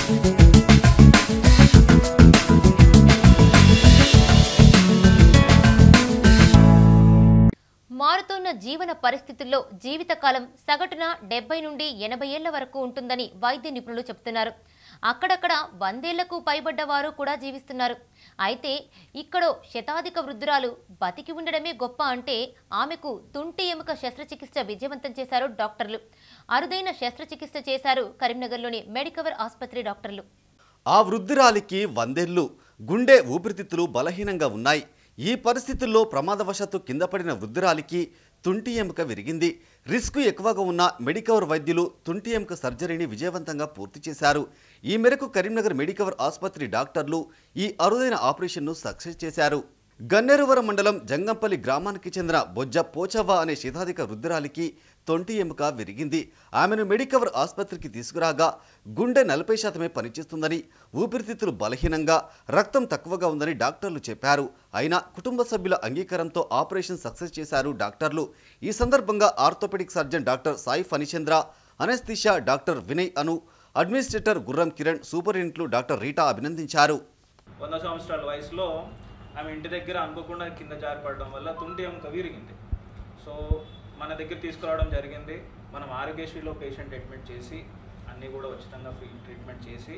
మారుతున్న జీవన పరిస్థితుల్లో జీవితకాలం సగటున 70 నుండి 80 ఏళ్ల వరకు ఉంటుందని వైద్య నిపుణులు చెబుతున్నారు. అక్కడక్కడ 100 ఏళ్లకు పైబడ్డ వారు కూడా జీవిస్తున్నారు. అయితే ఇక్కడో శతాధిక వృద్ధురాలు బతికి ఉండడమే గొప్ప అంటే ఆమెకు తుంటి ఎముక శస్త్రచికిత్స విజయవంతం చేశారు డాక్టర్లు. అరుదైన శస్త్రచికిత్స చేశారు కరీంనగర్లోని మెడికవర్ ఆసుపత్రి డాక్టర్లు. ఆ వృద్ధురాలికి 100 ఏళ్లు, గుండె ఊపిరితిత్తులు బలహీనంగా ఉన్నాయి. ఈ పరిస్థితుల్లో ప్రమాదవశాత్తు కింద పడిన వృద్ధురాలికి తుంటి ఎముక విరిగింది. రిస్క్ ఎక్కువగా ఉన్న మెడికవర్ వైద్యులు తుంటి ఎముక సర్జరీని విజయవంతంగా పూర్తి చేశారు. ఈ మేరకు కరీంనగర్ మెడికవర్ ఆసుపత్రి డాక్టర్లు ఈ అరుదైన ఆపరేషన్ను సక్సెస్ చేశారు. గన్నేరువరం మండలం జంగంపల్లి గ్రామానికి చెందిన బొజ్జ పోచవ్వ అనే శతాధిక వృద్ధురాలికి తొంటి ఎముక విరిగింది. ఆమెను మెడికవర్ ఆసుపత్రికి తీసుకురాగా గుండె 40% పనిచేస్తుందని, ఊపిరితిత్తులు బలహీనంగా, రక్తం తక్కువగా ఉందని డాక్టర్లు చెప్పారు. అయినా కుటుంబ సభ్యుల అంగీకారంతో ఆపరేషన్ సక్సెస్ చేశారు డాక్టర్లు. ఈ సందర్భంగా orthopaedic surgeon doctor Sai Phanichandra, anaesthesia doctor Vinay Anu, administrator Gurram Kiran, సూపరింటెండెంట్లు doctor Rita అభినందించారు. 100 సంవత్సరాల వయసులో ఆమె ఇంటి దగ్గర అనుకోకుండా కింద జారిపడడం వల్ల తుంటి ఎముక విరిగింది. సో మన దగ్గర తీసుకురావడం జరిగింది. మనం ఆరోగ్యశ్రీలో పేషెంట్ అడ్మిట్ చేసి అన్నీ కూడా ఉచితంగా ఫ్రీ ట్రీట్మెంట్ చేసి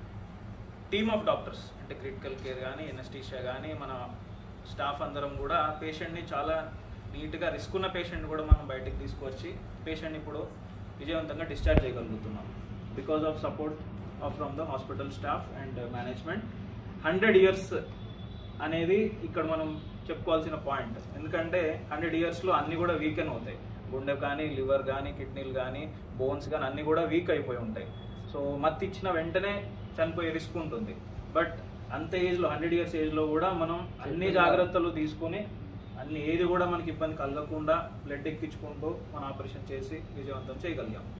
టీమ్ ఆఫ్ డాక్టర్స్ అంటే క్రిటికల్ కేర్ కానీ, ఎనస్థీషియా కానీ, మన స్టాఫ్ అందరం కూడా పేషెంట్ని చాలా నీట్గా, రిస్క్ ఉన్న పేషెంట్ కూడా మనం బయటకు తీసుకొచ్చి పేషెంట్ని ఇప్పుడు విజయవంతంగా డిశ్చార్జ్ చేయగలుగుతున్నాం. Because of support from the hospital staff and management. 100 years అనేది ఇక్కడ మనం చెప్పుకోవాల్సిన పాయింట్. ఎందుకంటే 100 ఇయర్స్లో అన్నీ కూడా వీకెన్ అవుతాయి. గుండె కానీ, లివర్ కానీ, కిడ్నీలు కానీ, బోన్స్ కానీ అన్నీ కూడా వీక్ అయిపోయి ఉంటాయి. సో మత్తు ఇచ్చిన వెంటనే చనిపోయే రిస్క్ ఉంటుంది. బట్ అంత ఏజ్లో 100 ఇయర్స్ ఏజ్లో కూడా మనం అన్ని జాగ్రత్తలు తీసుకొని ఏది కూడా మనకి ఇబ్బంది కలగకుండా బ్లడ్ ఎక్కించుకుంటూ మన ఆపరేషన్ చేసి విజయవంతం చేయగలిగాం.